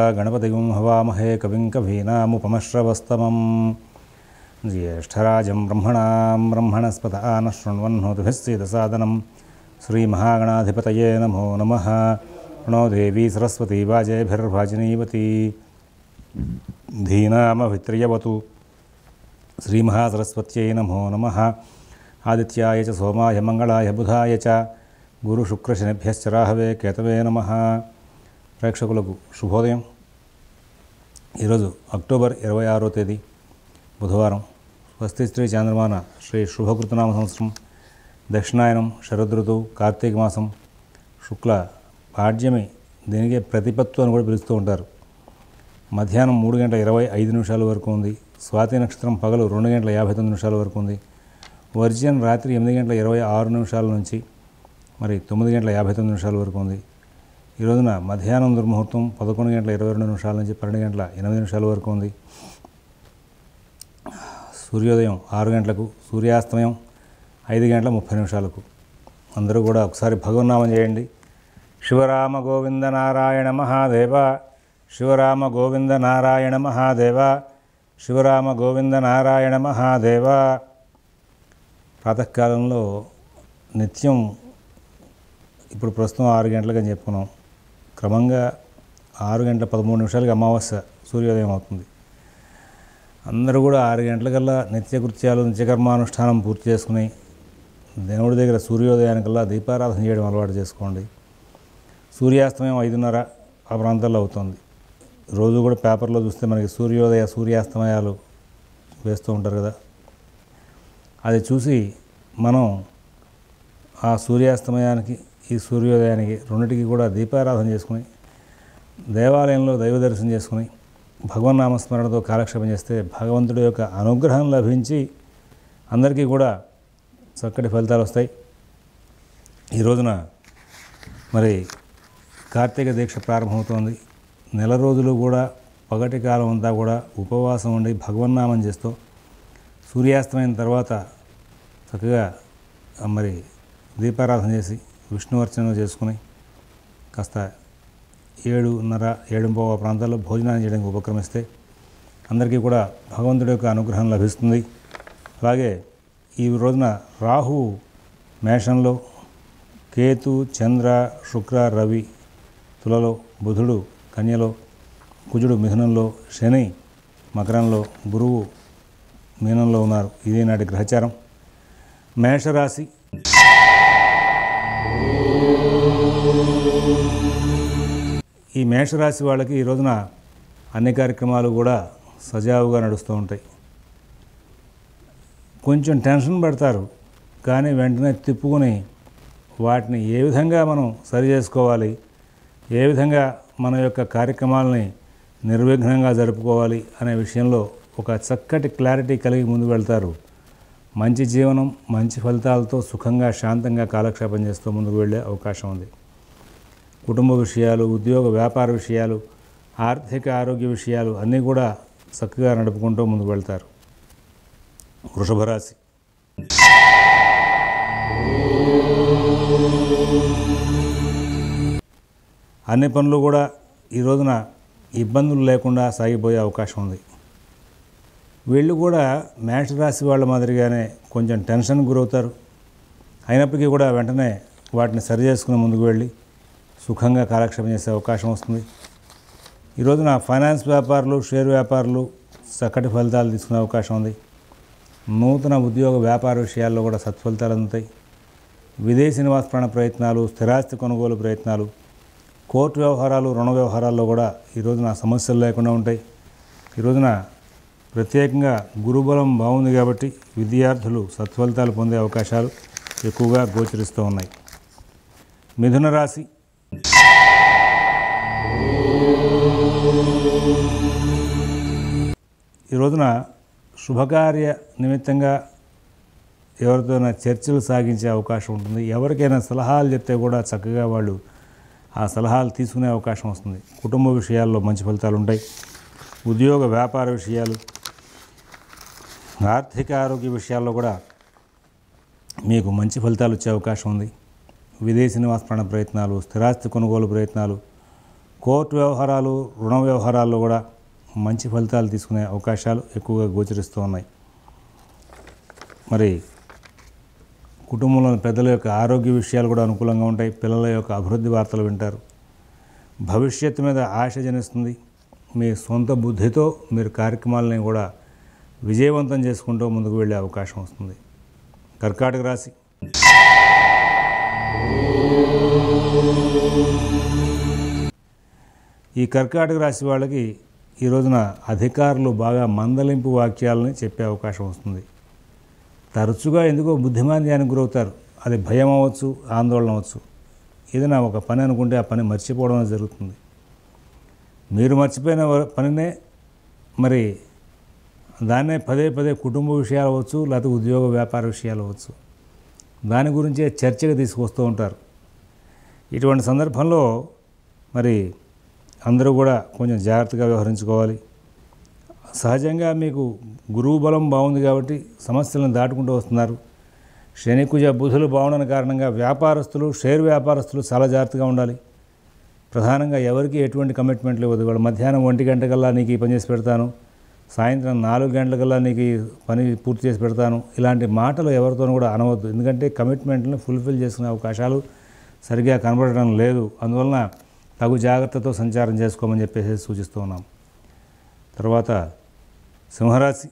गणपतिं हवामहे कविं कवीनामुपमश्रवस्तमं ज्येष्ठराजं ब्रह्मणस्पत नः शृण्वन्नोतिभिस्सीदसादनं श्रीमहागणाधिपतये नमो नमः। प्रणो देवी सरस्वती वाजेभिर्वाजिनीवती धीनामभित्र्यवतु श्रीमहासरस्वत्यै नमो नमः। आदित्याय च सोमाय मंगलाय बुधाय च गुरुशुक्रशनिभ्यश्च राहवे केतवे नमः। ప్రేక్షకులకు శుభోదయం। ఈరోజు అక్టోబర్ 26వ తేదీ బుధవారం, స్వస్తి శ్రీ చాంద్రమాన శ్రీ శుభకృతనామ సంవత్సరం, దక్షిణాయనం, శరదృతువు, కార్తీక మాసం, శుక్ల పాడ్యమి, దీనికే ప్రతిపత్తు అని కూడా పిలుస్తూ ఉంటారు। మధ్యాహ్నం 3:25 వరకు ఉంది। స్వాతి నక్షత్రం పగలు 2:59 వరకు ఉంది। వర్జ్యం రాత్రి 8:26 నుంచి మరి 9:59 వరకు ఉంది। ఈ రోజున మధ్యాహ్నం దుర్ముహూర్తం 11:22 నుంచి 12:08 వరకు ఉంది। సూర్యోదయం 6 గంటలకు, సూర్యాస్తమయం 5:30 అందరూ కూడా ఒకసారి భగవన్నామం చేయండి। శివరామ గోవింద నారాయణ మహాదేవ, శివరామ గోవింద నారాయణ మహాదేవ, శివరామ గోవింద నారాయణ మహాదేవ। ప్రాతకాలంలో నిత్యం ఇప్పుడు ప్రస్తుతం 6 గంటలకు అని చెప్పుకున్నాం, క్రమంగా 6:13 అమావాస్య సూర్యోదయం అవుతుంది। అందరూ కూడా 6 గంటలకల్లా నిత్యకృత్యాలు, నిత్యకర్మానుష్ఠానం పూర్తి చేసుకుని దేవుడి దగ్గర సూర్యోదయానికల్లా దీపారాధన చేయడం అలవాటు చేసుకోండి। సూర్యాస్తమయం 5:30 ఆ ప్రాంతాల్లో అవుతుంది। రోజు కూడా పేపర్లో చూస్తే మనకి సూర్యోదయ సూర్యాస్తమయాలు వేస్తూ ఉంటారు కదా, అది చూసి మనం ఆ సూర్యాస్తమయానికి ఈ సూర్యోదయానికి రెండింటికి కూడా దీపారాధన చేసుకుని దేవాలయంలో దైవ దర్శనం చేసుకుని భగవన్నామస్మరణతో కాలక్షేపం చేస్తే భగవంతుడి యొక్క అనుగ్రహం లభించి అందరికీ కూడా చక్కటి ఫలితాలు వస్తాయి। ఈ రోజున మరి కార్తీక దీక్ష ప్రారంభమవుతోంది। నెల రోజులు కూడా పగటి కాలం అంతా కూడా ఉపవాసం ఉండి భగవన్నామం చేస్తూ సూర్యాస్తమైన తర్వాత చక్కగా మరి దీపారాధన చేసి విష్ణువర్చన చేసుకుని కాస్త 7:30, 7:15 ప్రాంతాల్లో భోజనాన్ని చేయడానికి ఉపక్రమిస్తే అందరికీ కూడా భగవంతుడి యొక్క అనుగ్రహం లభిస్తుంది। అలాగే ఈ రోజున రాహు మేషంలో, కేతు, చంద్ర, శుక్ర, రవి తులలో, బుధుడు కన్యలో, కుజుడు మిథునంలో, శని మకరంలో, గురువు మీనంలో ఉన్నారు। ఇది నాటి గ్రహచారం। మేషరాశి ఈ మేషరాశి వాళ్ళకి ఈ రోజున అన్ని కార్యక్రమాలు కూడా సజావుగా నడుస్తూ ఉంటాయి। కొంచెం టెన్షన్ పడతారు, కానీ వెంటనే తిప్పుకొని వాటిని ఏ విధంగా మనం సరి చేసుకోవాలి, ఏ విధంగా మన యొక్క కార్యక్రమాలని నిర్విఘ్నంగా జరుపుకోవాలి అనే విషయంలో ఒక చక్కటి క్లారిటీ కలిగి ముందుకు వెళ్తారు। మంచి జీవనం, మంచి ఫలితాలతో సుఖంగా, శాంతంగా కాలక్షేపం చేస్తూ ముందుకు వెళ్ళే అవకాశం ఉంది। కుటుంబ విషయాలు, ఉద్యోగ వ్యాపార విషయాలు, ఆర్థిక ఆరోగ్య విషయాలు అన్నీ కూడా చక్కగా నడుపుకుంటూ ముందుకు వెళ్తారు। వృషభ రాశి అన్ని పనులు కూడా ఈ రోజున ఇబ్బందులు లేకుండా సాగిపోయే అవకాశం ఉంది। వీళ్ళు కూడా మేషరాశి వాళ్ళ మాదిరిగానే కొంచెం టెన్షన్ గురవుతారు, అయినప్పటికీ కూడా వెంటనే వాటిని సరి చేసుకుని ముందుకు వెళ్ళి సుఖంగా కాలక్షేపం చేసే అవకాశం వస్తుంది। ఈ రోజున ఫైనాన్స్ వ్యాపారులు, షేర్ వ్యాపారులు చక్కటి ఫలితాలు తీసుకునే అవకాశం ఉంది। నూతన ఉద్యోగ వ్యాపార విషయాల్లో కూడా సత్ఫలితాలు అందుతాయి। విదేశీ నివాస ప్రాణ ప్రయత్నాలు, స్థిరాస్తి కొనుగోలు ప్రయత్నాలు, కోర్టు వ్యవహారాలు, రుణ వ్యవహారాల్లో కూడా ఈ రోజున సమస్యలు లేకుండా ఉంటాయి। ఈ రోజున ప్రత్యేకంగా గురుబలం బాగుంది కాబట్టి విద్యార్థులు సత్ఫలితాలు పొందే అవకాశాలు ఎక్కువగా గోచరిస్తూ ఉన్నాయి। మిథున రాశి ఈ రోజున శుభకార్య నిమిత్తంగా ఎవరితోనైనా చర్చలు సాగించే అవకాశం ఉంటుంది। ఎవరికైనా సలహాలు చెప్తే కూడా చక్కగా వాళ్ళు ఆ సలహాలు తీసుకునే అవకాశం వస్తుంది। కుటుంబ విషయాల్లో మంచి ఫలితాలు ఉంటాయి। ఉద్యోగ వ్యాపార విషయాలు, ఆర్థిక ఆరోగ్య విషయాల్లో కూడా మీకు మంచి ఫలితాలు వచ్చే అవకాశం ఉంది। విదేశీ నివాస ప్రయత్నాలు, స్థిరాస్తి కొనుగోలు ప్రయత్నాలు, కోర్టు వ్యవహారాలు, రుణ వ్యవహారాల్లో కూడా మంచి ఫలితాలు తీసుకునే అవకాశాలు ఎక్కువగా గోచరిస్తూ ఉన్నాయి. మరి కుటుంబంలోని పెద్దల యొక్క ఆరోగ్య విషయాలు కూడా అనుకూలంగా ఉంటాయి. పిల్లల యొక్క అభివృద్ధి వార్తలు వింటారు. భవిష్యత్తు మీద ఆశ జనిస్తుంది. మీ సొంత బుద్ధితో మీరు కార్యక్రమాలని కూడా విజయవంతం చేసుకుంటూ ముందుకు వెళ్ళే అవకాశం వస్తుంది. కర్కాటక రాశి. ఈ కర్కాటక రాశి వాళ్ళకి ఈ రోజున అధికారులు బాగా మందలింపు వాక్యాలని చెప్పే అవకాశం వస్తుంది. తరచుగా ఎందుకో బుద్ధిమాంద్యానికి గురవుతారు. అది భయం అవ్వచ్చు, ఆందోళన అవ్వచ్చు. ఏదైనా ఒక పని అనుకుంటే ఆ పని మర్చిపోవడం జరుగుతుంది. మీరు మర్చిపోయిన పనినే మరి దాన్నే పదే పదే కుటుంబ విషయాలు అవ్వచ్చు, లేకపోతే ఉద్యోగ వ్యాపార విషయాలు అవ్వచ్చు, దాని గురించే చర్చగా తీసుకొస్తూ ఉంటారు. ఇటువంటి సందర్భంలో మరి అందరూ కూడా కొంచెం జాగ్రత్తగా వ్యవహరించుకోవాలి. సహజంగా మీకు గురువు బలం బాగుంది కాబట్టి సమస్యలను దాటుకుంటూ వస్తున్నారు. శని కుజ బుధులు బాగుండని కారణంగా వ్యాపారస్తులు, షేర్ వ్యాపారస్తులు చాలా జాగ్రత్తగా ఉండాలి. ప్రధానంగా ఎవరికి ఎటువంటి కమిట్మెంట్లు ఇవ్వదు. వాళ్ళు మధ్యాహ్నం 1 గంటకల్లా నీకు ఈ పని చేసి పెడతాను, సాయంత్రం 4 గంటలకల్లా నీకు ఈ పని పూర్తి చేసి పెడతాను, ఇలాంటి మాటలు ఎవరితోనూ కూడా అనవద్దు. ఎందుకంటే కమిట్మెంట్లను ఫుల్ఫిల్ చేసుకునే అవకాశాలు సరిగా కనబడడం లేదు. అందువలన తగు జాగ్రత్తతో సంచారం చేసుకోమని చెప్పేసి సూచిస్తూ ఉన్నాం. తర్వాత సింహరాశి.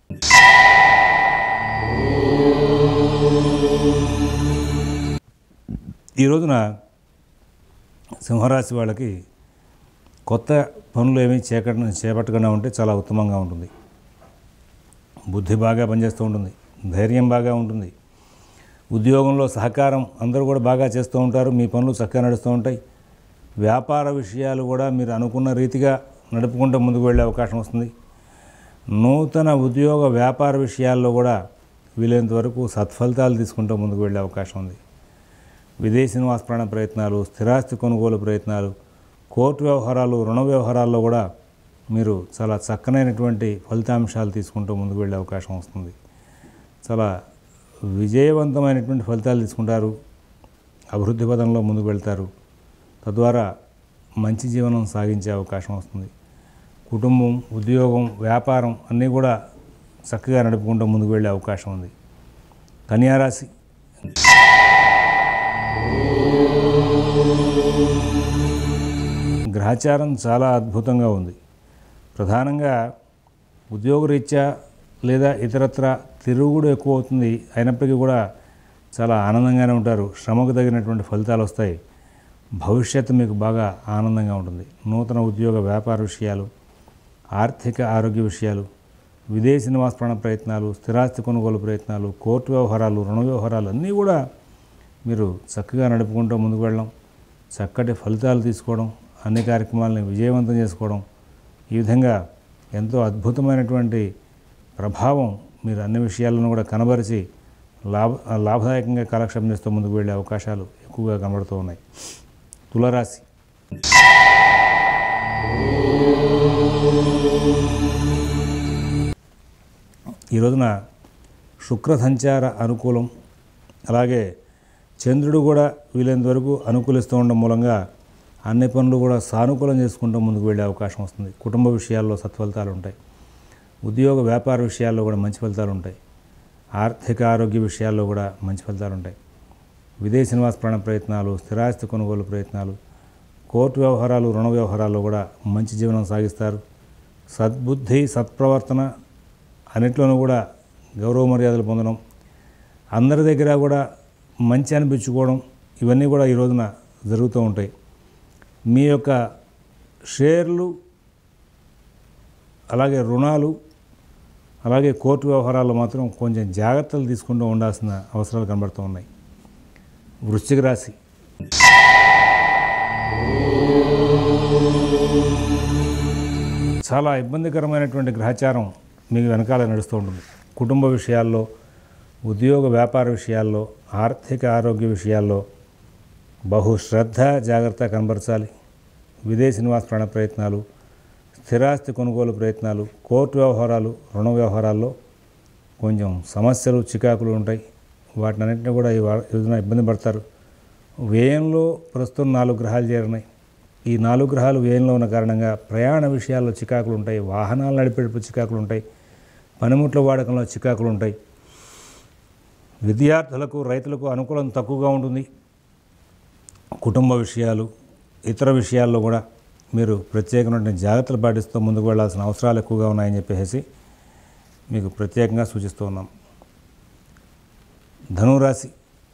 ఈ రోజున సింహరాశి వాళ్ళకి కొత్త పనులు ఏమీ చేపట్టకుండా ఉంటే చాలా ఉత్తమంగా ఉంటుంది. బుద్ధి బాగా పనిచేస్తూ ఉంటుంది, ధైర్యం బాగా ఉంటుంది. ఉద్యోగంలో సహకారం అందరూ కూడా బాగా చేస్తూ ఉంటారు. మీ పనులు చక్కగా నడుస్తూ ఉంటాయి. వ్యాపార విషయాలు కూడా మీరు అనుకున్న రీతిగా నడుపుకుంటూ ముందుకు వెళ్ళే అవకాశం వస్తుంది. నూతన ఉద్యోగ వ్యాపార విషయాల్లో కూడా వీలైనంత వరకు సత్ఫలితాలు తీసుకుంటూ ముందుకు వెళ్ళే అవకాశం ఉంది. విదేశీ నివాస ప్రాణ ప్రయత్నాలు, స్థిరాస్తి కొనుగోలు ప్రయత్నాలు, కోర్టు వ్యవహారాలు, రుణ వ్యవహారాల్లో కూడా మీరు చాలా చక్కనైనటువంటి ఫలితాంశాలు తీసుకుంటూ ముందుకు వెళ్ళే అవకాశం వస్తుంది. చాలా విజయవంతమైనటువంటి ఫలితాలు తీసుకుంటారు. అభివృద్ధి పదంలో ముందుకు వెళ్తారు. తద్వారా మంచి జీవనం సాగించే అవకాశం వస్తుంది. కుటుంబం, ఉద్యోగం, వ్యాపారం అన్నీ కూడా చక్కగా నడుపుకుంటూ ముందుకు వెళ్ళే అవకాశం ఉంది. కన్యారాశి. గ్రహచారం చాలా అద్భుతంగా ఉంది. ప్రధానంగా ఉద్యోగరీత్యా లేదా ఇతరత్ర తిరుగుడు ఎక్కువ అవుతుంది. అయినప్పటికీ కూడా చాలా ఆనందంగానే ఉంటారు. శ్రమకు తగినటువంటి ఫలితాలు వస్తాయి. భవిష్యత్తు మీకు బాగా ఆనందంగా ఉంటుంది. నూతన ఉద్యోగ వ్యాపార విషయాలు, ఆర్థిక ఆరోగ్య విషయాలు, విదేశీ నివాస ప్రాణ ప్రయత్నాలు, స్థిరాస్తి కొనుగోలు ప్రయత్నాలు, కోర్టు వ్యవహారాలు, రుణ వ్యవహారాలు అన్నీ కూడా మీరు చక్కగా నడుపుకుంటూ ముందుకు వెళ్ళడం, చక్కటి ఫలితాలు తీసుకోవడం, అన్ని కార్యక్రమాలని విజయవంతం చేసుకోవడం, ఈ విధంగా ఎంతో అద్భుతమైనటువంటి ప్రభావం మీరు అన్ని విషయాలను కూడా కనబరిచి లాభదాయకంగా కాలక్షేపం చేస్తూ ముందుకు వెళ్ళే అవకాశాలు ఎక్కువగా కనబడుతూ ఉన్నాయి. తులారాశి. ఈ రోజున శుక్ర సంచార అనుకూలం, అలాగే చంద్రుడు కూడా వీలైనంత వరకు అనుకూలిస్తూ ఉండడం మూలంగా అన్ని పనులు కూడా సానుకూలం చేసుకుంటూ ముందుకు వెళ్ళే అవకాశం వస్తుంది. కుటుంబ విషయాల్లో సత్ఫలితాలు ఉంటాయి. ఉద్యోగ వ్యాపార విషయాల్లో కూడా మంచి ఫలితాలు ఉంటాయి. ఆర్థిక ఆరోగ్య విషయాల్లో కూడా మంచి ఫలితాలు ఉంటాయి. విదేశీ నివాస ప్రాణ ప్రయత్నాలు, స్థిరాస్తి కొనుగోలు ప్రయత్నాలు, కోర్టు వ్యవహారాలు, రుణ వ్యవహారాల్లో కూడా మంచి జీవనం సాగిస్తారు. సద్బుద్ధి, సత్ప్రవర్తన అన్నిట్లోనూ కూడా గౌరవ మర్యాదలు పొందడం, అందరి దగ్గర కూడా మంచి అనిపించుకోవడం, ఇవన్నీ కూడా ఈ రోజున జరుగుతూ ఉంటాయి. మీ యొక్క షేర్లు, అలాగే రుణాలు, అలాగే కోర్టు వ్యవహారాల్లో మాత్రం కొంచెం జాగ్రత్తలు తీసుకుంటూ ఉండాల్సిన అవసరాలు కనబడుతూ ఉన్నాయి. వృశ్చిక రాశి. చాలా ఇబ్బందికరమైనటువంటి గ్రహచారం మీకు వెనకాల నడుస్తూ ఉంటుంది. కుటుంబ విషయాల్లో, ఉద్యోగ వ్యాపార విషయాల్లో, ఆర్థిక ఆరోగ్య విషయాల్లో బహుశ్రద్ధ, జాగ్రత్త కనబరచాలి. విదేశీ నివాస ప్రాణ ప్రయత్నాలు, స్థిరాస్తి కొనుగోలు ప్రయత్నాలు, కోర్టు వ్యవహారాలు, రుణ వ్యవహారాల్లో కొంచెం సమస్యలు, చికాకులు ఉంటాయి. వాటినన్నింటినీ కూడా ఈ రోజున ఇబ్బంది పడతారు. వ్యయంలో ప్రస్తుతం 4 గ్రహాలు చేరినాయి. ఈ 4 గ్రహాలు వ్యయంలో ఉన్న కారణంగా ప్రయాణ విషయాల్లో చికాకులు ఉంటాయి, వాహనాలు నడిపేటప్పుడు చికాకులు ఉంటాయి, పనిముట్ల వాడకంలో చికాకులు ఉంటాయి. విద్యార్థులకు రైతులకు అనుకూలం తక్కువగా ఉంటుంది. కుటుంబ విషయాలు ఇతర విషయాల్లో కూడా మీరు ప్రత్యేకమైన జాగ్రత్తలు పాటిస్తూ ముందుకు వెళ్లాల్సిన అవసరాలు ఎక్కువగా ఉన్నాయని చెప్పేసి మీకు ప్రత్యేకంగా సూచిస్తూ ఉన్నాం. ధనురాశి.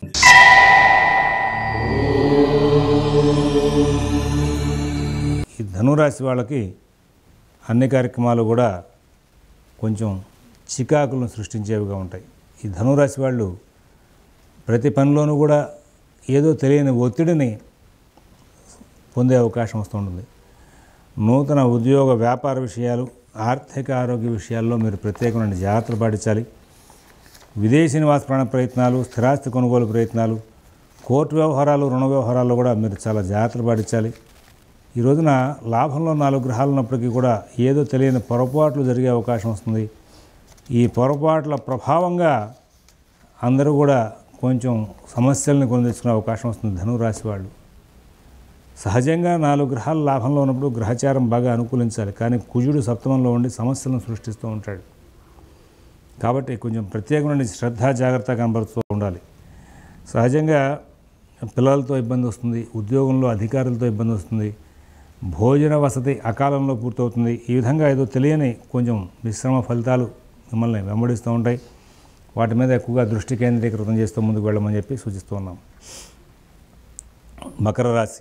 ఈ ధనురాశి వాళ్ళకి అన్ని కార్యక్రమాలు కూడా కొంచెం చికాకులను సృష్టించేవిగా ఉంటాయి. ఈ ధనురాశి వాళ్ళు ప్రతి పనిలోనూ కూడా ఏదో తెలియని ఒత్తిడిని పొందే అవకాశం వస్తుంటుంది. నూతన ఉద్యోగ వ్యాపార విషయాలు ఆర్థిక ఆరోగ్య విషయాల్లో మీరు ప్రత్యేకమైన జాగ్రత్తలు పాటించాలి. విదేశీ నివాస ప్రాణ ప్రయత్నాలు, స్థిరాస్తి కొనుగోలు ప్రయత్నాలు, కోర్టు వ్యవహారాలు, రుణ వ్యవహారాల్లో కూడా మీరు చాలా జాగ్రత్తలు పాటించాలి. ఈ రోజున లాభంలో 4 గ్రహాలు ఉన్నప్పటికీ కూడా ఏదో తెలియని పొరపాట్లు జరిగే అవకాశం వస్తుంది. ఈ పొరపాట్ల ప్రభావంగా అందరూ కూడా కొంచెం సమస్యలను కొని తెచ్చుకునే అవకాశం వస్తుంది ధనురాశి వాళ్ళు. సహజంగా 4 గ్రహాలు లాభంలో ఉన్నప్పుడు గ్రహచారం బాగా అనుకూలించాలి, కానీ కుజుడు సప్తమంలో ఉండి సమస్యలను సృష్టిస్తూ ఉంటాడు. కాబట్టి కొంచెం ప్రత్యేకమైన శ్రద్ధ జాగ్రత్త కనబడుతూ ఉండాలి. సహజంగా పిల్లలతో ఇబ్బంది వస్తుంది, ఉద్యోగంలో అధికారులతో ఇబ్బంది వస్తుంది, భోజన వసతి అకాలంలో పూర్తవుతుంది. ఈ విధంగా ఏదో తెలియని కొంచెం మిశ్రమ ఫలితాలు మిమ్మల్ని వెంబడిస్తూ ఉంటాయి. వాటి మీద ఎక్కువగా దృష్టి కేంద్రీకృతం చేస్తూ ముందుకు వెళ్ళమని చెప్పి సూచిస్తూ ఉన్నాం. మకర రాశి.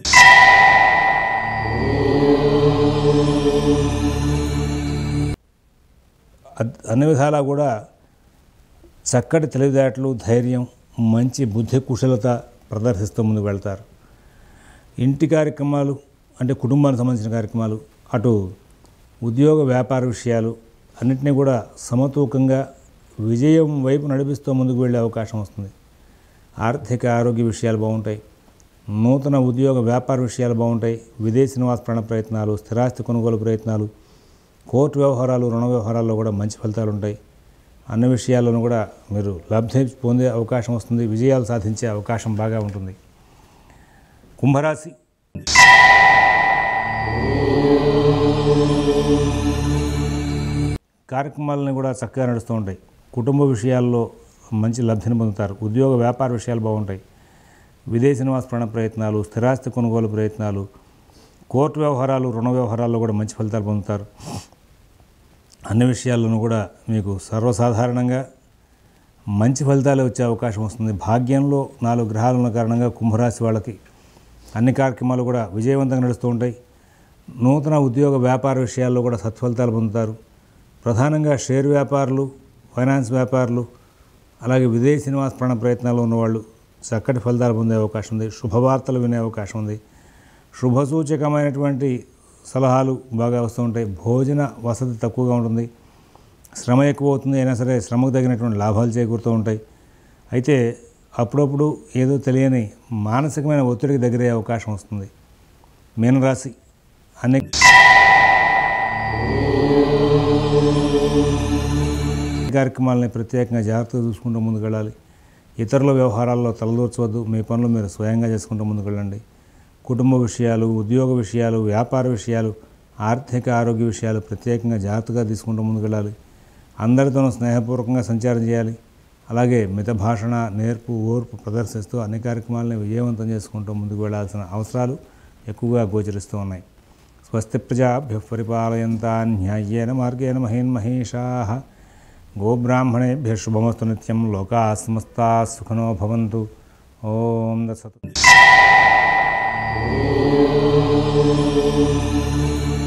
అన్ని విధాలా కూడా చక్కటి తెలివితేటలు, ధైర్యం, మంచి బుద్ధి కుశలత ప్రదర్శిస్తూ ముందుకు వెళ్తారు. ఇంటి కార్యక్రమాలు అంటే కుటుంబానికి సంబంధించిన కార్యక్రమాలు, అటు ఉద్యోగ వ్యాపార విషయాలు అన్నింటినీ కూడా సమతూకంగా విజయం వైపు నడిపిస్తూ ముందుకు వెళ్ళే అవకాశం వస్తుంది. ఆర్థిక ఆరోగ్య విషయాలు బాగుంటాయి, నూతన ఉద్యోగ వ్యాపార విషయాలు బాగుంటాయి, విదేశీ నివాస ప్రాణ ప్రయత్నాలు, స్థిరాస్తి కొనుగోలు ప్రయత్నాలు, కోర్టు వ్యవహారాలు, రుణ వ్యవహారాల్లో కూడా మంచి ఫలితాలు ఉంటాయి. అన్ని విషయాల్లోనూ కూడా మీరు లబ్ధి పొందే అవకాశం వస్తుంది, విజయాలు సాధించే అవకాశం బాగా ఉంటుంది. కుంభరాశి. కార్యక్రమాలని కూడా చక్కగా నడుస్తూ ఉంటాయి. కుటుంబ విషయాల్లో మంచి లబ్ధిని పొందుతారు. ఉద్యోగ వ్యాపార విషయాలు బాగుంటాయి. విదేశీ నివాస ప్రాణ ప్రయత్నాలు, స్థిరాస్తి కొనుగోలు ప్రయత్నాలు, కోర్టు వ్యవహారాలు, రుణ వ్యవహారాల్లో కూడా మంచి ఫలితాలు పొందుతారు. అన్ని విషయాల్లోనూ కూడా మీకు సర్వసాధారణంగా మంచి ఫలితాలు వచ్చే అవకాశం వస్తుంది. భాగ్యంలో 4 గ్రహాలు ఉన్న కారణంగా కుంభరాశి వాళ్ళకి అన్ని కార్యక్రమాలు కూడా విజయవంతంగా నడుస్తూ ఉంటాయి. నూతన ఉద్యోగ వ్యాపార విషయాల్లో కూడా సత్ఫలితాలు పొందుతారు. ప్రధానంగా షేర్ వ్యాపారులు, ఫైనాన్స్ వ్యాపారులు, అలాగే విదేశీ నివాస ప్రాణ ప్రయత్నాల్లో ఉన్నవాళ్ళు చక్కటి ఫలితాలు పొందే అవకాశం ఉంది. శుభవార్తలు వినే అవకాశం ఉంది. శుభసూచకమైనటువంటి సలహాలు బాగా వస్తూ ఉంటాయి. భోజన వసతి తక్కువగా ఉంటుంది, శ్రమ ఎక్కువ అవుతుంది. అయినా సరే శ్రమకు తగినటువంటి లాభాలు చేకూరుతూ ఉంటాయి. అయితే అప్పుడప్పుడు ఏదో తెలియని మానసికమైన ఒత్తిడికి దగ్గరయ్యే అవకాశం వస్తుంది. మీనరాశి. అన్ని కార్యక్రమాలని ప్రత్యేకంగా జాగ్రత్తగా చూసుకుంటూ ముందుకు వెళ్ళాలి. ఇతరుల వ్యవహారాల్లో తలదూర్చవద్దు. మీ పనులు మీరు స్వయంగా చేసుకుంటూ ముందుకు వెళ్ళండి. కుటుంబ విషయాలు, ఉద్యోగ విషయాలు, వ్యాపార విషయాలు, ఆర్థిక ఆరోగ్య విషయాలు ప్రత్యేకంగా జాగ్రత్తగా తీసుకుంటూ ముందుకు వెళ్ళాలి. అందరితోనూ స్నేహపూర్వకంగా సంచారం చేయాలి. అలాగే మిత భాషణ, నేర్పు, ఓర్పు ప్రదర్శిస్తూ అన్ని కార్యక్రమాలను విజయవంతం చేసుకుంటూ ముందుకు వెళ్లాల్సిన అవసరాలు ఎక్కువగా గోచరిస్తూ ఉన్నాయి. స్వస్తి ప్రజాభ్యః పరిపాలయంతాన్ న్యాయేన మార్గేణ మహీన్మహేషాః గోబ్రాహ్మణేభ్యః శుభమస్తు నిత్యం. లోకాః సమస్తాః సుఖినో భవంతు. ఓం తత్సత్.